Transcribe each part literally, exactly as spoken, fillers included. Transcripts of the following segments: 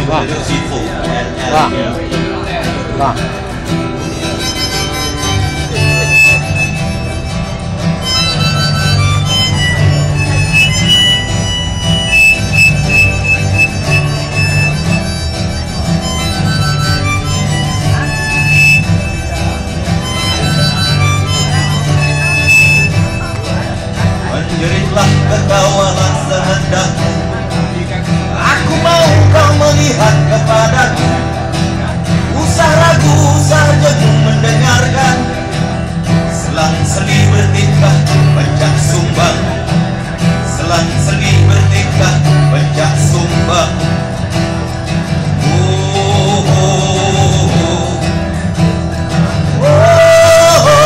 Wah. Wah. Wah. Menjeritlah ketawalah sehendakmu, aku mau kau melihat kepadaku. Usah ragu, usah jemu mendengarkan. Selang-seli bertingkah pencak sumbang, selang-seli bertingkah pencak sumbang. Oh, oh, oh. Oh, oh.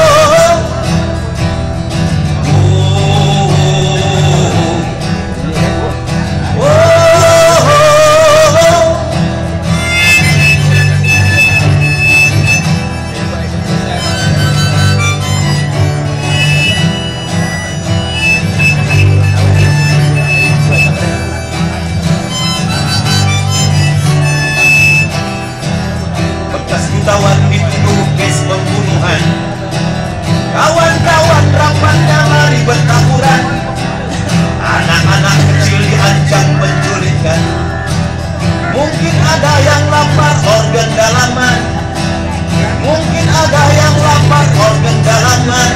Kawan dituduh kes pembunuhan, kawan-kawan rapatnya lari bertaburan, anak-anak kecil diancam penculikan. Mungkin ada yang lapar organ dalaman, mungkin ada yang lapar organ dalaman.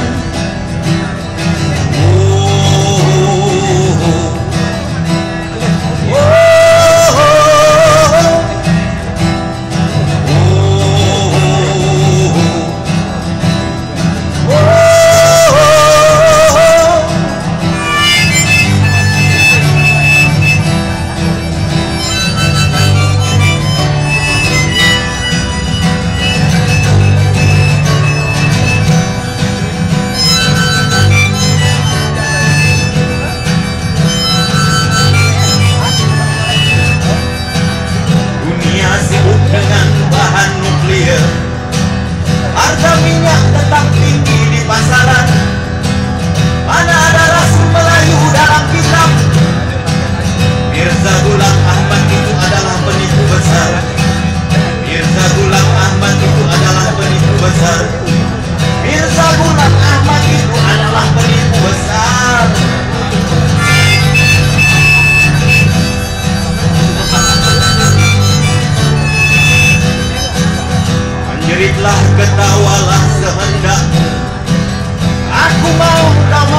Dengan bahan nuklir, harga minyak tetap tinggi di pasaran. Mana ada Rasul Melayu dalam kitab? Mirza Ghulam Ahmad itu adalah penipu besar. Mirza Ghulam Ahmad itu adalah penipu besar. Mirza Ghulam Ahmad itu adalah penipu besar. Jeritlah, ketawalah sehendakmu, aku mau kau